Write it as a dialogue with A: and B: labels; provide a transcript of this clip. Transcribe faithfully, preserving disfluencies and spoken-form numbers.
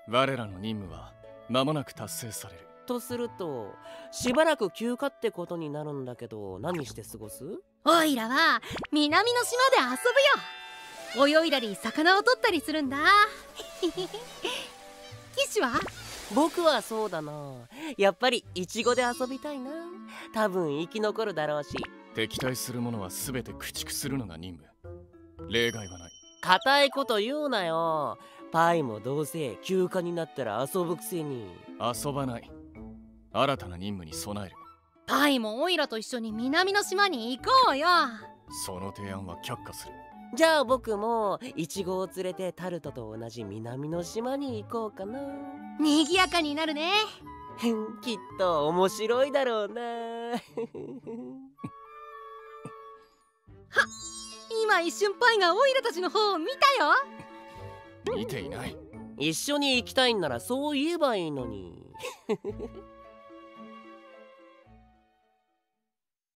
A: 我らの任務は間もなく達成される。
B: とするとしばらく休暇ってことになるんだけど、何して過ごす？
C: おいらは南の島で遊ぶよ。泳いだり魚を取ったりするんだ。騎士は？
B: 僕はそうだな、やっぱりイチゴで遊びたいな。多分生き残るだろうし。
A: 敵対する者は全て駆逐するのが任務。例外はない。
B: 固いこと言うなよ。パイもどうせ休暇になったら遊ぶくせに。
A: 遊ばない。新たな任務に備える。
C: パイもオイラと一緒に南の島に行こうよ。
A: その提案は却下する。
B: じゃあ僕もイチゴを連れてタルトと同じ南の島に行こうかな。
C: にぎやかになるね。
B: きっと面白いだろうな。はっ、
C: 今一瞬パイがオイラたちの方を見たよ。
A: 見ていない。
B: 一緒に行きたいんならそう言えばいいのに。